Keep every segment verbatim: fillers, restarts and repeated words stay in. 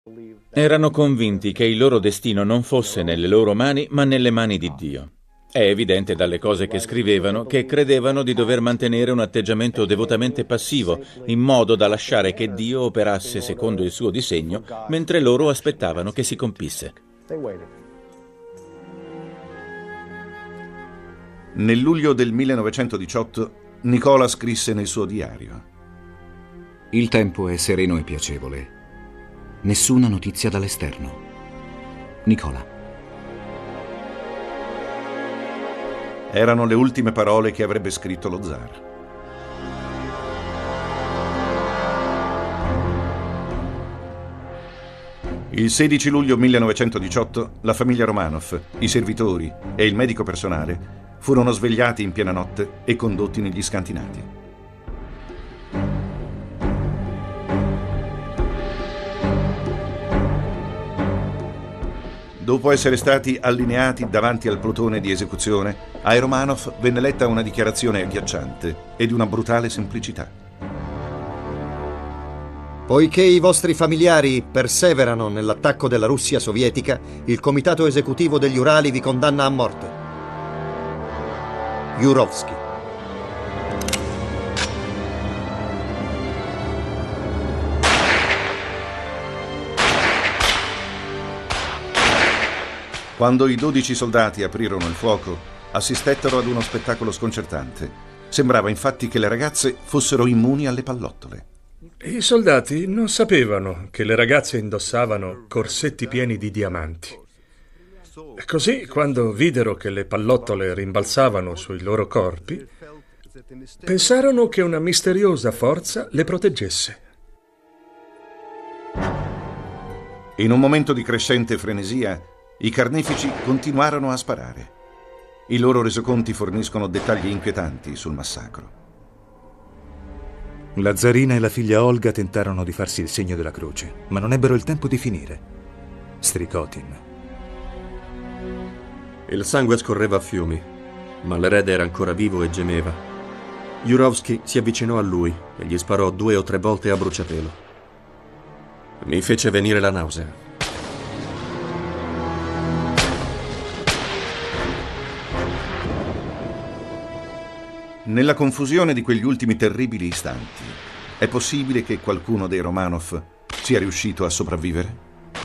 Erano convinti che il loro destino non fosse nelle loro mani, ma nelle mani di Dio. È evidente dalle cose che scrivevano che credevano di dover mantenere un atteggiamento devotamente passivo, in modo da lasciare che Dio operasse secondo il suo disegno, mentre loro aspettavano che si compisse. Nel luglio del millenovecentodiciotto, Nicola scrisse nel suo diario: Il tempo è sereno e piacevole. Nessuna notizia dall'esterno. Nicola. Erano le ultime parole che avrebbe scritto lo zar. Il sedici luglio millenovecentodiciotto la famiglia Romanov, i servitori e il medico personale furono svegliati in piena notte e condotti negli scantinati. Dopo essere stati allineati davanti al plotone di esecuzione, ai Romanov venne letta una dichiarazione agghiacciante e di una brutale semplicità. Poiché i vostri familiari perseverano nell'attacco della Russia sovietica, il Comitato Esecutivo degli Urali vi condanna a morte. Jurovskij. Quando i dodici soldati aprirono il fuoco, assistettero ad uno spettacolo sconcertante. Sembrava infatti che le ragazze fossero immuni alle pallottole. I soldati non sapevano che le ragazze indossavano corsetti pieni di diamanti. Così, quando videro che le pallottole rimbalzavano sui loro corpi, pensarono che una misteriosa forza le proteggesse. In un momento di crescente frenesia, i carnefici continuarono a sparare. I loro resoconti forniscono dettagli inquietanti sul massacro. La zarina e la figlia Olga tentarono di farsi il segno della croce, ma non ebbero il tempo di finire. Strikotin. Il sangue scorreva a fiumi, ma l'erede era ancora vivo e gemeva. Jurovskij si avvicinò a lui e gli sparò due o tre volte a bruciapelo. Mi fece venire la nausea. Nella confusione di quegli ultimi terribili istanti, è possibile che qualcuno dei Romanov sia riuscito a sopravvivere?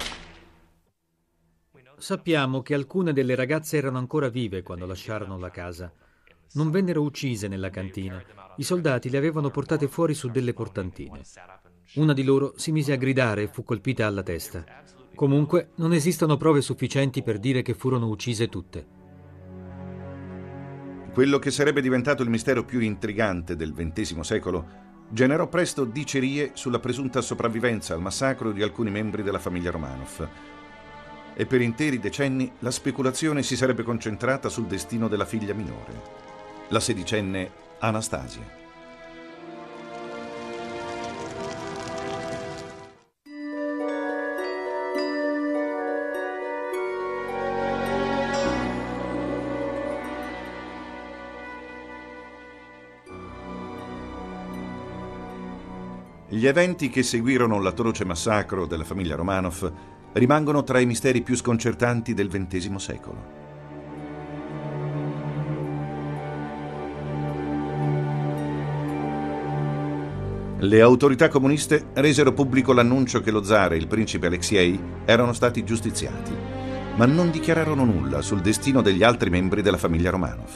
Sappiamo che alcune delle ragazze erano ancora vive quando lasciarono la casa. Non vennero uccise nella cantina. I soldati le avevano portate fuori su delle portantine. Una di loro si mise a gridare e fu colpita alla testa. Comunque, non esistono prove sufficienti per dire che furono uccise tutte. Quello che sarebbe diventato il mistero più intrigante del ventesimo secolo generò presto dicerie sulla presunta sopravvivenza al massacro di alcuni membri della famiglia Romanov. E per interi decenni la speculazione si sarebbe concentrata sul destino della figlia minore, la sedicenne Anastasia. Gli eventi che seguirono l'atroce massacro della famiglia Romanov rimangono tra i misteri più sconcertanti del ventesimo secolo. Le autorità comuniste resero pubblico l'annuncio che lo zar e il principe Aleksej erano stati giustiziati, ma non dichiararono nulla sul destino degli altri membri della famiglia Romanov.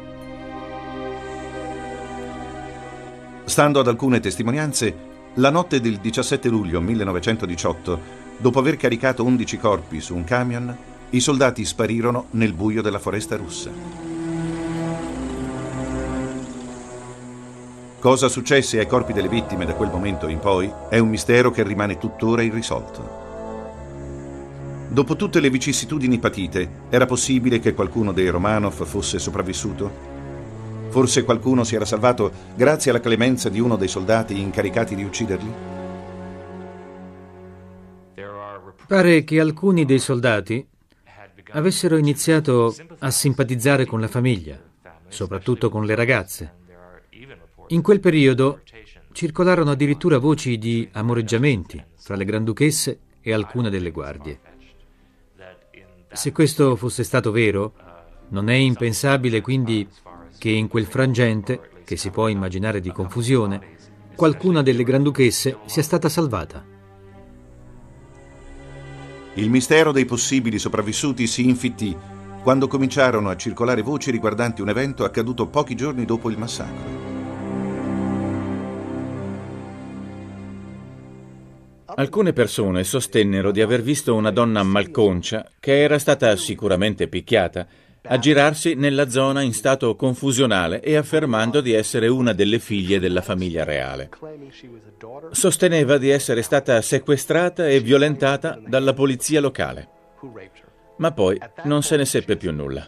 Stando ad alcune testimonianze, la notte del diciassette luglio millenovecentodiciotto, dopo aver caricato undici corpi su un camion, i soldati sparirono nel buio della foresta russa. Cosa successe ai corpi delle vittime da quel momento in poi è un mistero che rimane tuttora irrisolto. Dopo tutte le vicissitudini patite, era possibile che qualcuno dei Romanov fosse sopravvissuto? Forse qualcuno si era salvato grazie alla clemenza di uno dei soldati incaricati di ucciderli? Pare che alcuni dei soldati avessero iniziato a simpatizzare con la famiglia, soprattutto con le ragazze. In quel periodo circolarono addirittura voci di amoreggiamenti fra le granduchesse e alcune delle guardie. Se questo fosse stato vero, non è impensabile quindi che in quel frangente, che si può immaginare di confusione, qualcuna delle granduchesse sia stata salvata. Il mistero dei possibili sopravvissuti si infittì quando cominciarono a circolare voci riguardanti un evento accaduto pochi giorni dopo il massacro. Alcune persone sostennero di aver visto una donna malconcia, che era stata sicuramente picchiata, aggirarsi nella zona in stato confusionale e affermando di essere una delle figlie della famiglia reale. Sosteneva di essere stata sequestrata e violentata dalla polizia locale, ma poi non se ne seppe più nulla.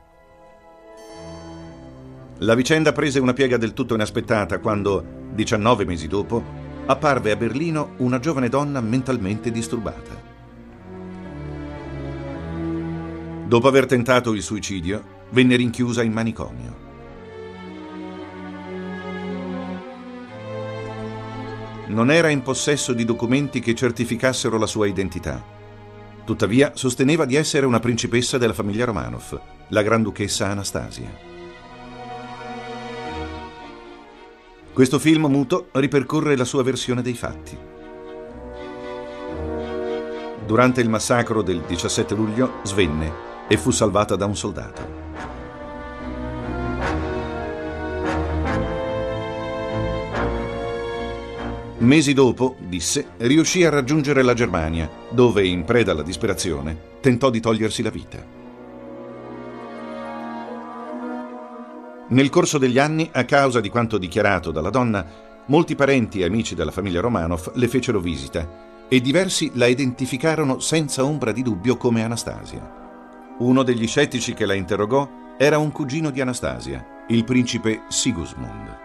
La vicenda prese una piega del tutto inaspettata quando, diciannove mesi dopo, apparve a Berlino una giovane donna mentalmente disturbata. Dopo aver tentato il suicidio, venne rinchiusa in manicomio. Non era in possesso di documenti che certificassero la sua identità. Tuttavia, sosteneva di essere una principessa della famiglia Romanov, la granduchessa Anastasia. Questo film muto ripercorre la sua versione dei fatti. Durante il massacro del diciassette luglio svenne e fu salvata da un soldato. Mesi dopo, disse, riuscì a raggiungere la Germania, dove, in preda alla disperazione, tentò di togliersi la vita. Nel corso degli anni, a causa di quanto dichiarato dalla donna, molti parenti e amici della famiglia Romanov le fecero visita e diversi la identificarono senza ombra di dubbio come Anastasia. Uno degli scettici che la interrogò era un cugino di Anastasia, il principe Sigismund.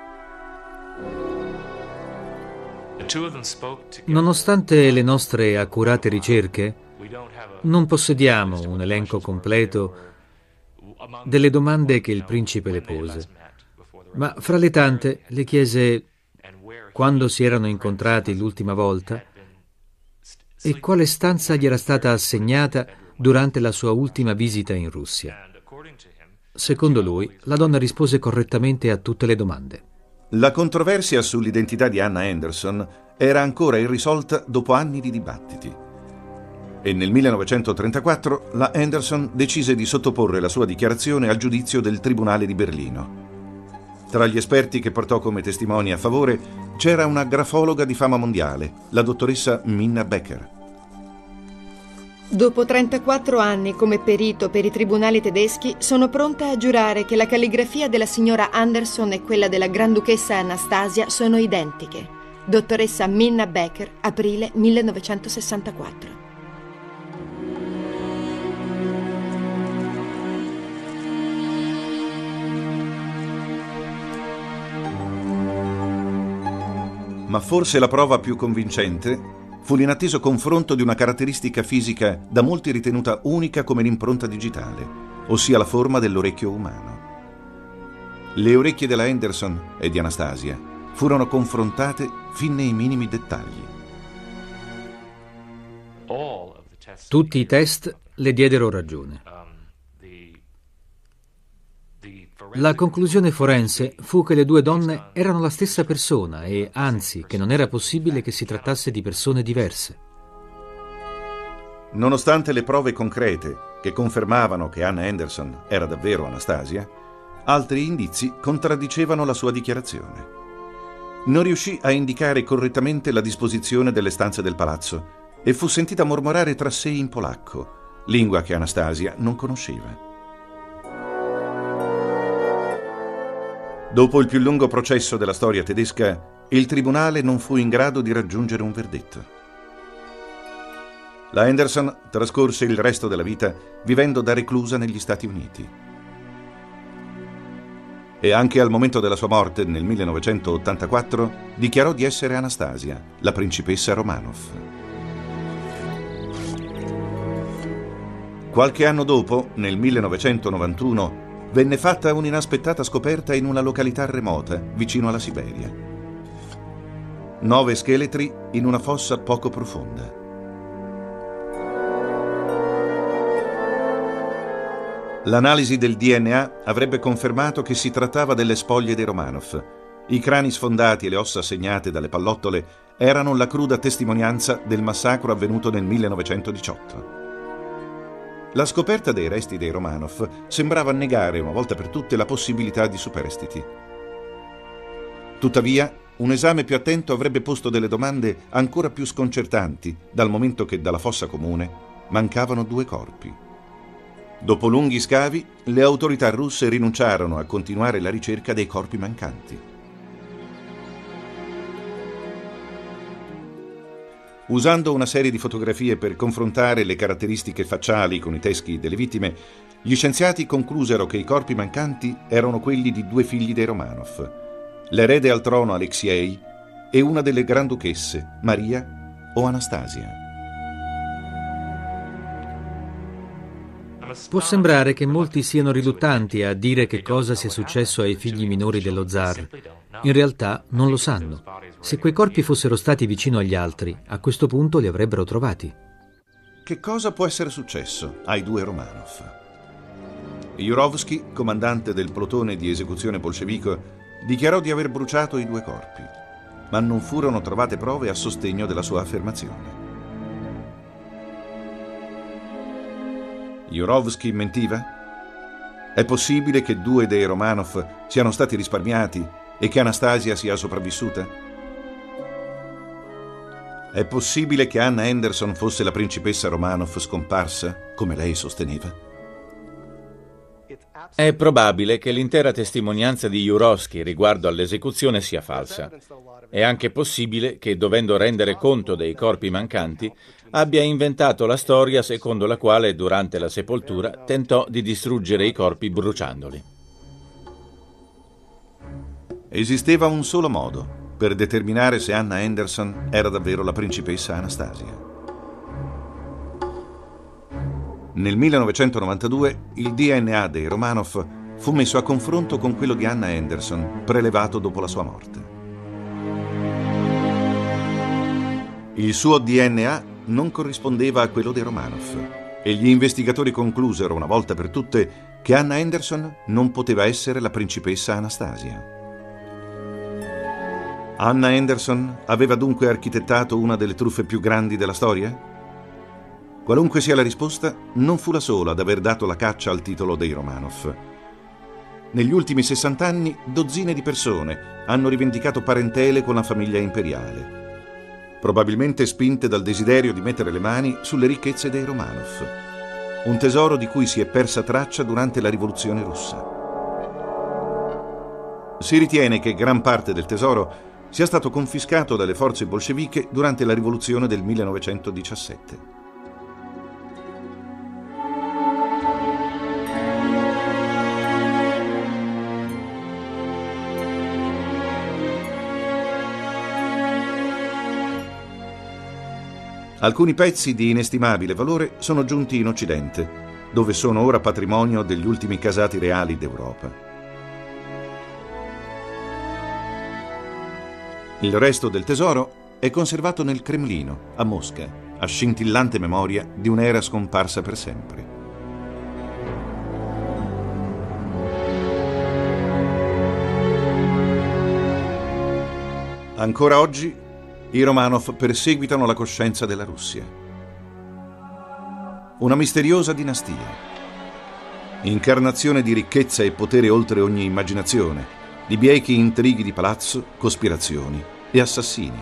Nonostante le nostre accurate ricerche, non possediamo un elenco completo delle domande che il principe le pose, ma fra le tante le chiese quando si erano incontrati l'ultima volta e quale stanza gli era stata assegnata durante la sua ultima visita in Russia. Secondo lui, la donna rispose correttamente a tutte le domande. La controversia sull'identità di Anna Anderson era ancora irrisolta dopo anni di dibattiti. E nel millenovecentotrentaquattro la Anderson decise di sottoporre la sua dichiarazione al giudizio del Tribunale di Berlino. Tra gli esperti che portò come testimoni a favore c'era una grafologa di fama mondiale, la dottoressa Minna Becker. Dopo trentaquattro anni come perito per i tribunali tedeschi, sono pronta a giurare che la calligrafia della signora Anderson e quella della granduchessa Anastasia sono identiche. Dottoressa Minna Becker, aprile millenovecentosessantaquattro. Ma forse la prova più convincente fu l'inatteso confronto di una caratteristica fisica da molti ritenuta unica come l'impronta digitale, ossia la forma dell'orecchio umano. Le orecchie della Anderson e di Anastasia furono confrontate fin nei minimi dettagli. Tutti i test le diedero ragione. La conclusione forense fu che le due donne erano la stessa persona e, anzi, che non era possibile che si trattasse di persone diverse. Nonostante le prove concrete che confermavano che Anna Anderson era davvero Anastasia, altri indizi contraddicevano la sua dichiarazione. Non riuscì a indicare correttamente la disposizione delle stanze del palazzo e fu sentita mormorare tra sé in polacco, lingua che Anastasia non conosceva. Dopo il più lungo processo della storia tedesca, il tribunale non fu in grado di raggiungere un verdetto. La Anderson trascorse il resto della vita vivendo da reclusa negli Stati Uniti. E anche al momento della sua morte, nel millenovecentottantaquattro, dichiarò di essere Anastasia, la principessa Romanov. Qualche anno dopo, nel millenovecentonovantuno, venne fatta un'inaspettata scoperta in una località remota, vicino alla Siberia. Nove scheletri in una fossa poco profonda. L'analisi del D N A avrebbe confermato che si trattava delle spoglie dei Romanov. I crani sfondati e le ossa segnate dalle pallottole erano la cruda testimonianza del massacro avvenuto nel millenovecentodiciotto. La scoperta dei resti dei Romanov sembrava negare una volta per tutte la possibilità di superstiti. Tuttavia, un esame più attento avrebbe posto delle domande ancora più sconcertanti, dal momento che dalla fossa comune mancavano due corpi. Dopo lunghi scavi, le autorità russe rinunciarono a continuare la ricerca dei corpi mancanti. Usando una serie di fotografie per confrontare le caratteristiche facciali con i teschi delle vittime, gli scienziati conclusero che i corpi mancanti erano quelli di due figli dei Romanov, l'erede al trono Aleksej e una delle granduchesse, Maria o Anastasia. Può sembrare che molti siano riluttanti a dire che cosa sia successo ai figli minori dello zar. In realtà non lo sanno. Se quei corpi fossero stati vicino agli altri, a questo punto li avrebbero trovati. Che cosa può essere successo ai due Romanov? Jurovskij, comandante del plotone di esecuzione bolscevico, dichiarò di aver bruciato i due corpi, ma non furono trovate prove a sostegno della sua affermazione. Jurovskij mentiva? È possibile che due dei Romanov siano stati risparmiati e che Anastasia sia sopravvissuta? È possibile che Anna Anderson fosse la principessa Romanov scomparsa, come lei sosteneva? È probabile che l'intera testimonianza di Jurovskij riguardo all'esecuzione sia falsa. È anche possibile che, dovendo rendere conto dei corpi mancanti, abbia inventato la storia secondo la quale durante la sepoltura tentò di distruggere i corpi bruciandoli. Esisteva un solo modo per determinare se Anna Anderson era davvero la principessa Anastasia. Nel millenovecentonovantadue il D N A dei Romanov fu messo a confronto con quello di Anna Anderson, prelevato dopo la sua morte. Il suo D N A non corrispondeva a quello dei Romanov e gli investigatori conclusero una volta per tutte che Anna Anderson non poteva essere la principessa Anastasia. Anna Anderson aveva dunque architettato una delle truffe più grandi della storia? Qualunque sia la risposta, non fu la sola ad aver dato la caccia al titolo dei Romanov. Negli ultimi sessant'anni, dozzine di persone hanno rivendicato parentele con la famiglia imperiale, probabilmente spinte dal desiderio di mettere le mani sulle ricchezze dei Romanov, un tesoro di cui si è persa traccia durante la rivoluzione russa. Si ritiene che gran parte del tesoro sia stato confiscato dalle forze bolsceviche durante la rivoluzione del millenovecentodiciassette. Alcuni pezzi di inestimabile valore sono giunti in Occidente, dove sono ora patrimonio degli ultimi casati reali d'Europa. Il resto del tesoro è conservato nel Cremlino, a Mosca, a scintillante memoria di un'era scomparsa per sempre. Ancora oggi i Romanov perseguitano la coscienza della Russia. Una misteriosa dinastia, incarnazione di ricchezza e potere oltre ogni immaginazione, di biechi intrighi di palazzo, cospirazioni e assassini.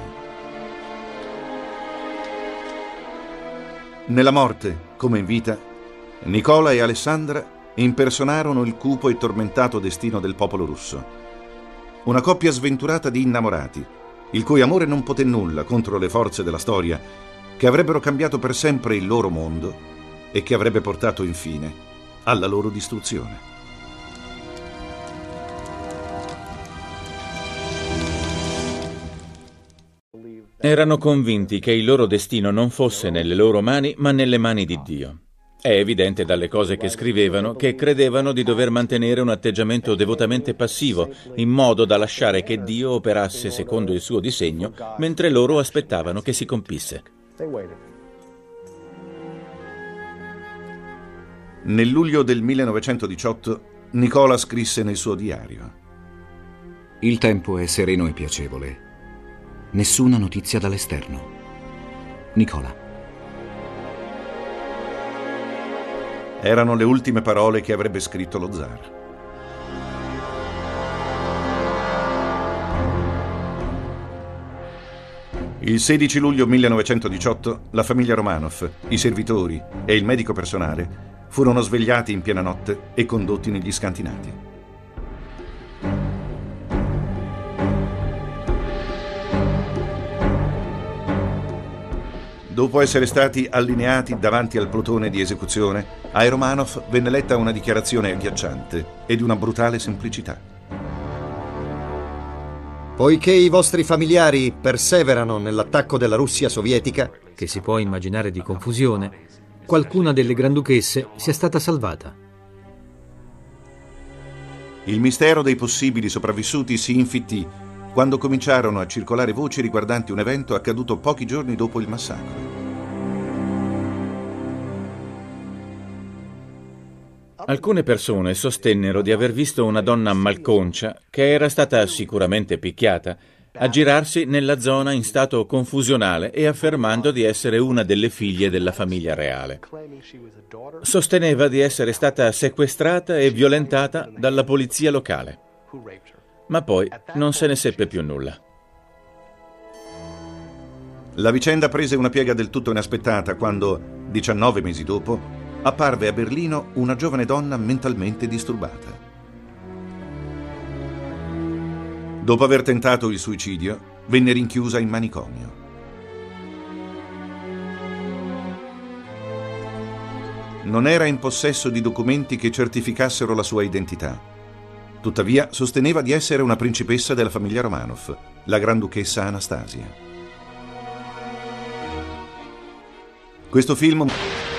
Nella morte, come in vita, Nicola e Alessandra impersonarono il cupo e tormentato destino del popolo russo. Una coppia sventurata di innamorati, il cui amore non poté nulla contro le forze della storia, che avrebbero cambiato per sempre il loro mondo e che avrebbe portato infine alla loro distruzione. Erano convinti che il loro destino non fosse nelle loro mani, ma nelle mani di Dio. È evidente dalle cose che scrivevano che credevano di dover mantenere un atteggiamento devotamente passivo, in modo da lasciare che Dio operasse secondo il suo disegno, mentre loro aspettavano che si compisse. Nel luglio del millenovecentodiciotto, Nicola scrisse nel suo diario: Il tempo è sereno e piacevole. Nessuna notizia dall'esterno. Nicola. Erano le ultime parole che avrebbe scritto lo zar. Il sedici luglio millenovecentodiciotto la famiglia Romanov, i servitori e il medico personale furono svegliati in piena notte e condotti negli scantinati. Dopo essere stati allineati davanti al plotone di esecuzione, ai Romanov venne letta una dichiarazione agghiacciante e di una brutale semplicità. Poiché i vostri familiari perseverano nell'attacco della Russia sovietica, che si può immaginare di confusione, qualcuna delle granduchesse sia stata salvata. Il mistero dei possibili sopravvissuti si infittì quando cominciarono a circolare voci riguardanti un evento accaduto pochi giorni dopo il massacro. Alcune persone sostennero di aver visto una donna malconcia, che era stata sicuramente picchiata, aggirarsi nella zona in stato confusionale e affermando di essere una delle figlie della famiglia reale. Sosteneva di essere stata sequestrata e violentata dalla polizia locale, ma poi non se ne seppe più nulla. La vicenda prese una piega del tutto inaspettata quando, diciannove mesi dopo, apparve a Berlino una giovane donna mentalmente disturbata. Dopo aver tentato il suicidio, venne rinchiusa in manicomio. Non era in possesso di documenti che certificassero la sua identità. Tuttavia, sosteneva di essere una principessa della famiglia Romanov, la granduchessa Anastasia. Questo film...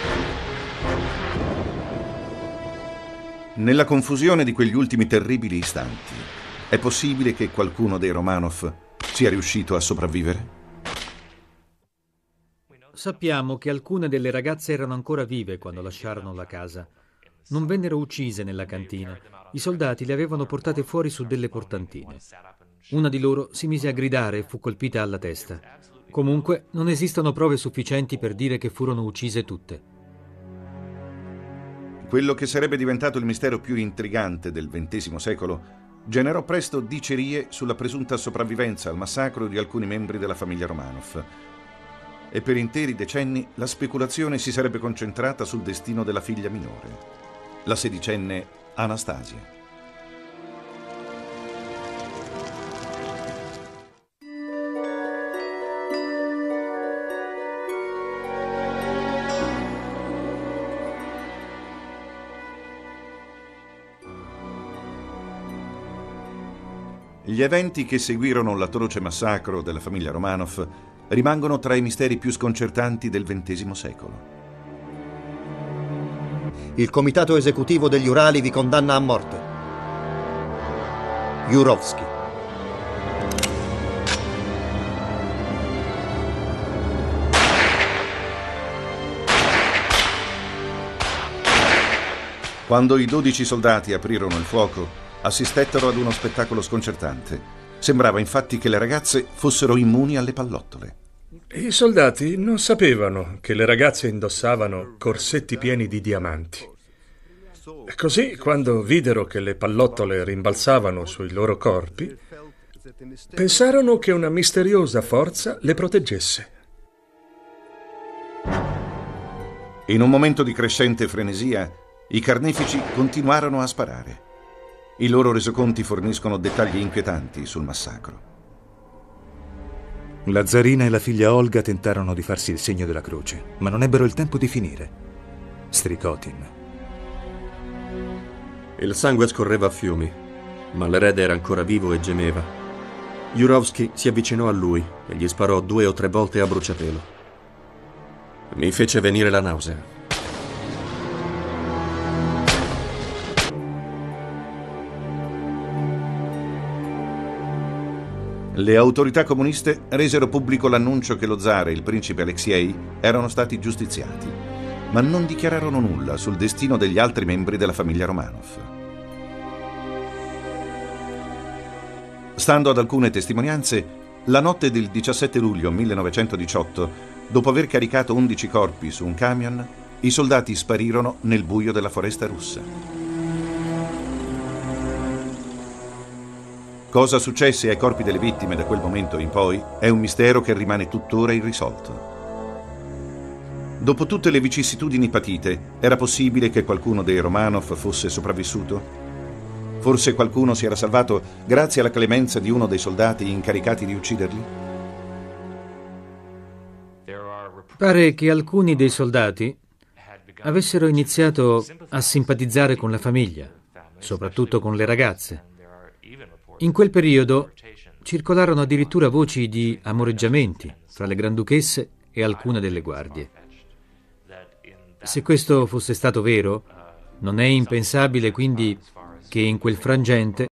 Nella confusione di quegli ultimi terribili istanti, è possibile che qualcuno dei Romanov sia riuscito a sopravvivere? Sappiamo che alcune delle ragazze erano ancora vive quando lasciarono la casa. Non vennero uccise nella cantina. I soldati le avevano portate fuori su delle portantine. Una di loro si mise a gridare e fu colpita alla testa. Comunque, non esistono prove sufficienti per dire che furono uccise tutte. Quello che sarebbe diventato il mistero più intrigante del ventesimo secolo generò presto dicerie sulla presunta sopravvivenza al massacro di alcuni membri della famiglia Romanov. E per interi decenni la speculazione si sarebbe concentrata sul destino della figlia minore, la sedicenne Anastasia. Gli eventi che seguirono l'atroce massacro della famiglia Romanov rimangono tra i misteri più sconcertanti del ventesimo secolo. Il comitato esecutivo degli Urali vi condanna a morte. Jurovsky. Quando i dodici soldati aprirono il fuoco, assistettero ad uno spettacolo sconcertante. Sembrava infatti che le ragazze fossero immuni alle pallottole. I soldati non sapevano che le ragazze indossavano corsetti pieni di diamanti. Così, quando videro che le pallottole rimbalzavano sui loro corpi, pensarono che una misteriosa forza le proteggesse. In un momento di crescente frenesia, i carnefici continuarono a sparare. I loro resoconti forniscono dettagli inquietanti sul massacro. La zarina e la figlia Olga tentarono di farsi il segno della croce, ma non ebbero il tempo di finire. Strikotin. Il sangue scorreva a fiumi, ma l'erede era ancora vivo e gemeva. Jurovsky si avvicinò a lui e gli sparò due o tre volte a bruciapelo. Mi fece venire la nausea. Le autorità comuniste resero pubblico l'annuncio che lo zar e il principe Aleksei erano stati giustiziati. ma non dichiararono nulla sul destino degli altri membri della famiglia Romanov. Stando ad alcune testimonianze, la notte del diciassette luglio millenovecentodiciotto, dopo aver caricato undici corpi su un camion, i soldati sparirono nel buio della foresta russa. Cosa successe ai corpi delle vittime da quel momento in poi è un mistero che rimane tuttora irrisolto. Dopo tutte le vicissitudini patite, era possibile che qualcuno dei Romanov fosse sopravvissuto? Forse qualcuno si era salvato grazie alla clemenza di uno dei soldati incaricati di ucciderli? Pare che alcuni dei soldati avessero iniziato a simpatizzare con la famiglia, soprattutto con le ragazze. In quel periodo circolarono addirittura voci di amoreggiamenti fra le granduchesse e alcune delle guardie. Se questo fosse stato vero, non è impensabile quindi che in quel frangente